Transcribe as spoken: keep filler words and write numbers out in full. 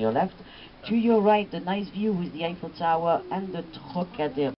your left. To your right, the nice view with the Eiffel Tower and the Trocadero.